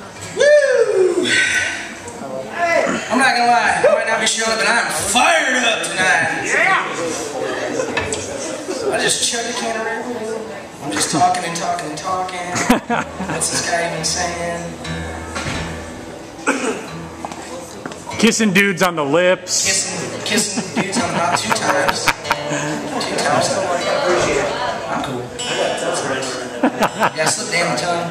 Woo! I'm not gonna lie, I might not be showing up, but I'm fired up tonight. Yeah! I just chugged a can of Red Bull. I'm just talking and talking and talking. What's this guy even saying? Kissing dudes on the lips. Kissing dudes on not 2 times. 2 times. I'm cool. Yeah, slip down the tongue.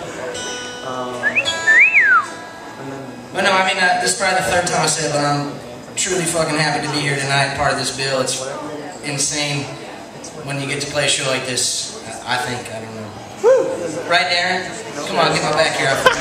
But no, I mean, this is probably the 3rd time I said it, but I'm truly fucking happy to be here tonight, part of this bill. It's insane when you get to play a show like this. I think, I don't know. Right, Darren? Come on, get my back here up.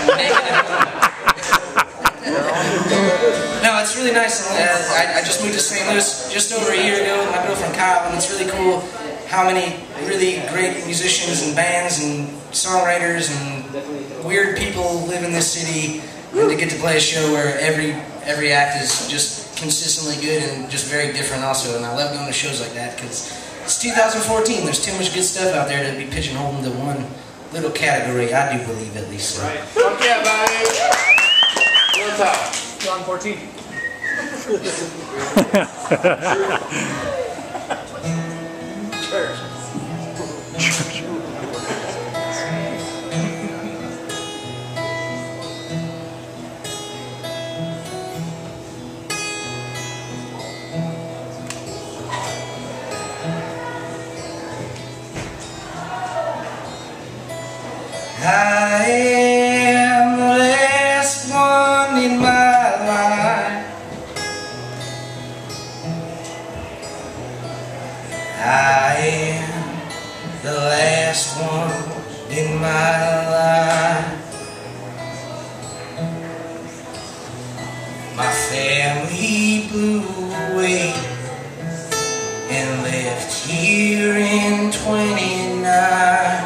No, it's really nice. I just moved to St. Louis just over a year ago with my girlfriend Kyle, and it's really cool how many really great musicians and bands and songwriters and weird people live in this city, and to get to play a show where every act is just consistently good and just very different also. And I love going to shows like that because it's 2014. There's too much good stuff out there to be pigeonholed into one little category, I do believe at least. So. Right. Fuck yeah, buddy! What's up? John 14. Church. I am the last one in my line. I am the last one in my line. My family blew away and left here in 29.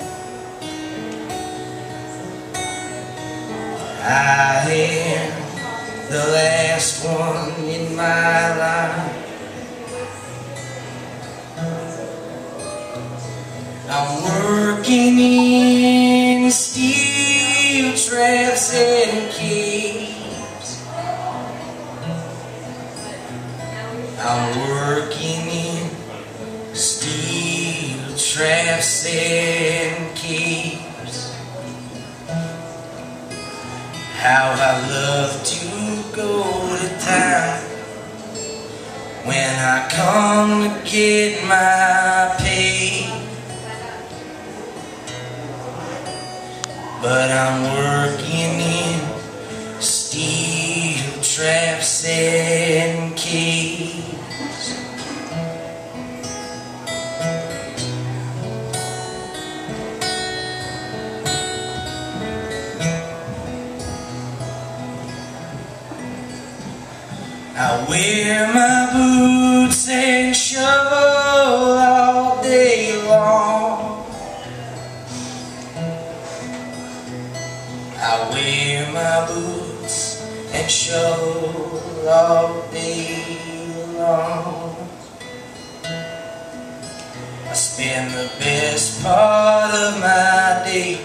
I am the last one in my line. I'm working in steel traps and caves. I'm working in steel traps and caves. How I love to go to town when I come to get my pay. But I'm working in steel traps and caves. I wear my boots and shovel all day long. I wear my boots and shovel all day long. I spend the best part of my day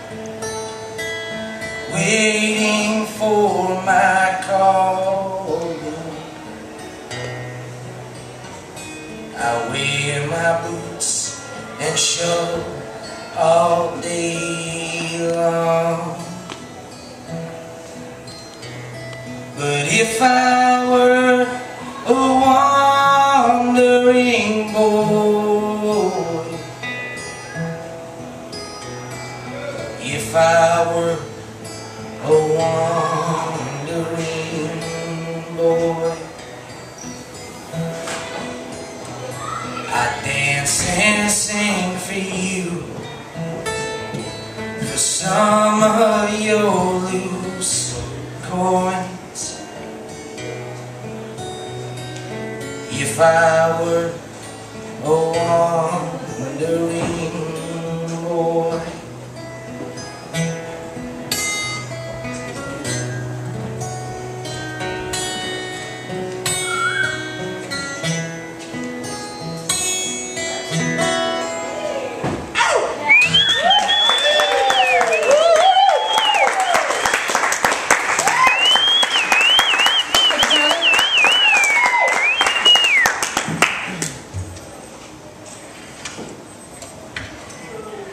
waiting for my call. I wear my boots and shovel all day long. But if I were a wandering boy, if I were a wandering boy, I'd dance and sing for you, for some of your loose coins. If I were a wandering boy,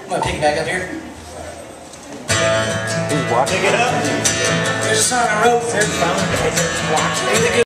I'm gonna pick it back up here. Pick it up. There's a song I wrote.